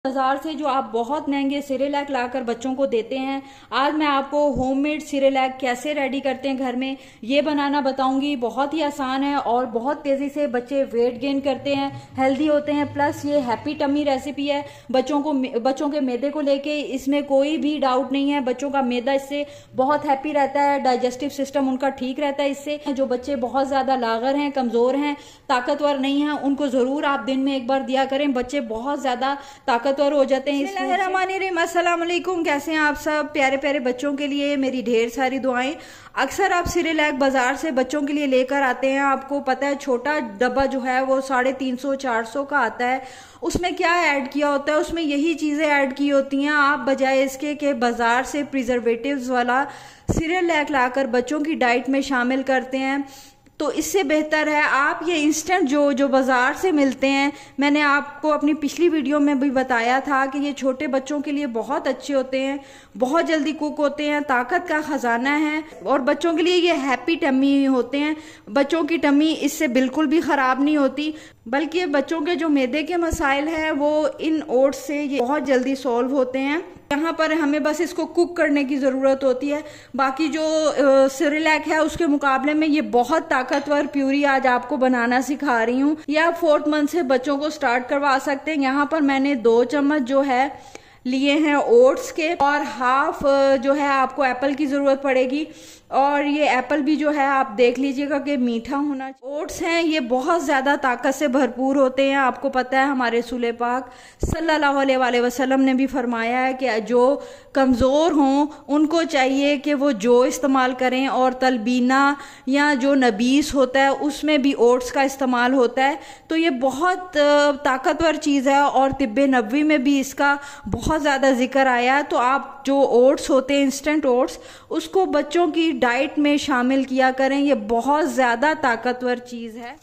बाजार से जो आप बहुत महंगे सिरेलैक लाकर बच्चों को देते हैं, आज मैं आपको होममेड सिरेलैक कैसे रेडी करते हैं घर में ये बनाना बताऊंगी। बहुत ही आसान है और बहुत तेजी से बच्चे वेट गेन करते हैं, हेल्दी होते हैं। प्लस ये हैप्पी टमी रेसिपी है। बच्चों के मैदे को लेके इसमें कोई भी डाउट नहीं है। बच्चों का मैदा इससे बहुत हैप्पी रहता है, डाइजेस्टिव सिस्टम उनका ठीक रहता है इससे। जो बच्चे बहुत ज्यादा लागर हैं, कमजोर हैं, ताकतवर नहीं है, उनको जरूर आप दिन में एक बार दिया करें। बच्चे बहुत ज्यादा ताकतवर हो जाते हैं। अस्सलाम वालेकुम, कैसे हैं आप सब? प्यारे प्यारे बच्चों के लिए मेरी ढेर सारी दुआएं। अक्सर आप सिरेलैक बाजार से बच्चों के लिए लेकर आते हैं, आपको पता है छोटा डब्बा जो है वो 350-400 का आता है। उसमें क्या ऐड किया होता है? उसमें यही चीजें ऐड की होती हैं। आप बजाय इसके कि बाजार से प्रिजर्वेटिव्स वाला सिरेलैक लाकर बच्चों की डाइट में शामिल करते हैं, तो इससे बेहतर है आप ये इंस्टेंट जो बाजार से मिलते हैं। मैंने आपको अपनी पिछली वीडियो में भी बताया था कि ये छोटे बच्चों के लिए बहुत अच्छे होते हैं, बहुत जल्दी कुक होते हैं, ताकत का खजाना है और बच्चों के लिए ये हैप्पी टमी होते हैं। बच्चों की टमी इससे बिल्कुल भी खराब नहीं होती, बल्कि बच्चों के जो मैदे के मसाइल हैं वो इन ओट्स से ये बहुत जल्दी सॉल्व होते हैं। यहाँ पर हमें बस इसको कुक करने की ज़रूरत होती है। बाकी जो सिरेलैक है उसके मुकाबले में ये बहुत ताकतवर प्यूरी आज आपको बनाना सिखा रही हूँ। ये आप 4th मंथ से बच्चों को स्टार्ट करवा सकते हैं। यहाँ पर मैंने 2 चम्मच जो है लिए हैं ओट्स के और हाफ जो है आपको एप्पल की ज़रूरत पड़ेगी। और ये एप्पल भी जो है आप देख लीजिएगा कि मीठा होना चाहिए। ओट्स हैं ये बहुत ज़्यादा ताकत से भरपूर होते हैं। आपको पता है हमारे रसूल पाक सल्लल्लाहु अलैहि वसल्लम ने भी फरमाया है कि जो कमज़ोर हों उनको चाहिए कि वो जो इस्तेमाल करें, और तलबीना या जो नबीस होता है उसमें भी ओट्स का इस्तेमाल होता है। तो ये बहुत ताकतवर चीज़ है और तिब्बे नबवी में भी इसका बहुत ज़्यादा जिक्र आया है। तो आप जो ओट्स होते हैं, इंस्टेंट ओट्स, उसको बच्चों की डाइट में शामिल किया करें। ये बहुत ज्यादा ताकतवर चीज है।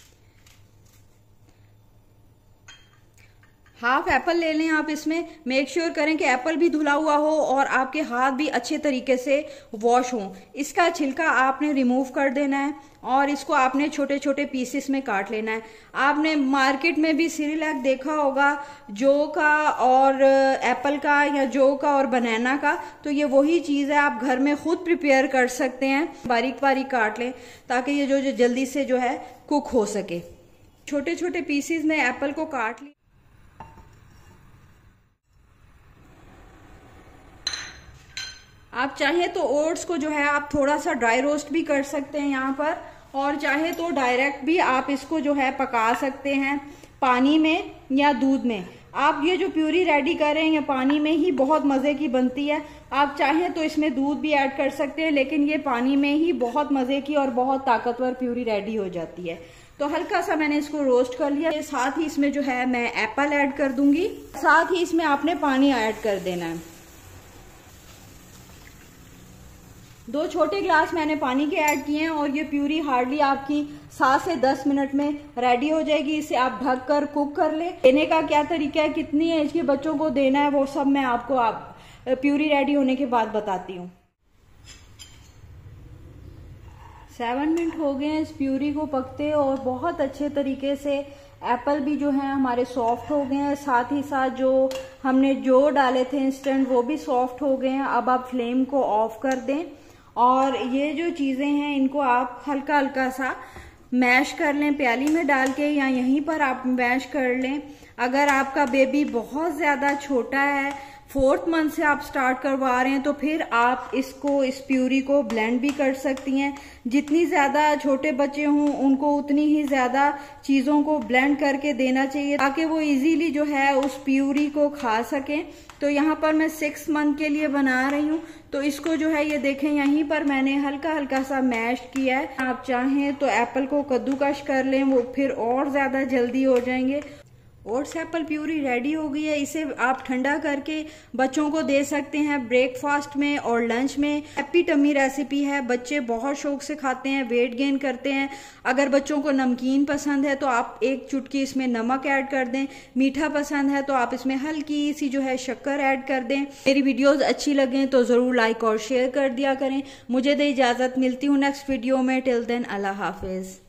हाफ एप्पल ले लें आप। इसमें मेक श्योर करें कि एप्पल भी धुला हुआ हो और आपके हाथ भी अच्छे तरीके से वॉश हों। इसका छिलका आपने रिमूव कर देना है और इसको आपने छोटे छोटे पीसेस में काट लेना है। आपने मार्केट में भी सिरेलैक देखा होगा जो का और एप्पल का, या जो का और बनाना का, तो ये वही चीज़ है। आप घर में खुद प्रिपेयर कर सकते हैं। बारीक बारीक काट लें ताकि ये जो जल्दी से जो है कुक हो सके। छोटे छोटे पीसेस में एप्पल को काट लिया। आप चाहे तो ओट्स को जो है आप थोड़ा सा ड्राई रोस्ट भी कर सकते हैं यहाँ पर, और चाहे तो डायरेक्ट भी आप इसको जो है पका सकते हैं पानी में या दूध में। आप ये जो प्यूरी रेडी कर रहे हैं ये पानी में ही बहुत मज़े की बनती है। आप चाहें तो इसमें दूध भी ऐड कर सकते हैं, लेकिन ये पानी में ही बहुत मज़े की और बहुत ताकतवर प्यूरी रेडी हो जाती है। तो हल्का सा मैंने इसको रोस्ट कर लिया। साथ ही इसमें जो है मैं एप्पल ऐड कर दूंगी, साथ ही इसमें आपने पानी ऐड कर देना है। 2 छोटे ग्लास मैंने पानी के ऐड किए हैं और ये प्यूरी हार्डली आपकी 7 से 10 मिनट में रेडी हो जाएगी। इसे आप ढक कर कुक कर लें। देने का क्या तरीका है, कितनी एज के बच्चों को देना है, वो सब मैं आपको प्यूरी रेडी होने के बाद बताती हूँ। 7 मिनट हो गए हैं इस प्यूरी को पकते और बहुत अच्छे तरीके से एप्पल भी जो है हमारे सॉफ्ट हो गए हैं। साथ ही साथ जो हमने जो डाले थे इंस्टेंट वो भी सॉफ्ट हो गए हैं। अब आप फ्लेम को ऑफ कर दें और ये जो चीज़ें हैं इनको आप हल्का हल्का सा मैश कर लें, प्याली में डाल के, या यहीं पर आप मैश कर लें। अगर आपका बेबी बहुत ज़्यादा छोटा है, 4th मंथ से आप स्टार्ट करवा रहे हैं, तो फिर आप इस प्यूरी को ब्लेंड भी कर सकती हैं। जितनी ज़्यादा छोटे बच्चे हों उनको उतनी ही ज़्यादा चीज़ों को ब्लेंड करके देना चाहिए ताकि वो इजीली जो है उस प्यूरी को खा सकें। तो यहाँ पर मैं 6 मंथ के लिए बना रही हूँ, तो इसको जो है ये देखें यहीं पर मैंने हल्का हल्का सा मैश किया है। आप चाहें तो एप्पल को कद्दूकश कर लें, वो फिर और ज़्यादा जल्दी हो जाएंगे। ओट्स एप्पल प्यूरी रेडी हो गई है। इसे आप ठंडा करके बच्चों को दे सकते हैं ब्रेकफास्ट में और लंच में। हैप्पी टमी रेसिपी है, बच्चे बहुत शौक से खाते हैं, वेट गेन करते हैं। अगर बच्चों को नमकीन पसंद है तो आप 1 चुटकी इसमें नमक ऐड कर दें। मीठा पसंद है तो आप इसमें हल्की सी जो है शक्कर ऐड कर दें। मेरी वीडियोस अच्छी लगें तो ज़रूर लाइक और शेयर कर दिया करें। मुझे दे इजाज़त, मिलती हूँ नेक्स्ट वीडियो में। टिल देन अल्लाह हाफिज़।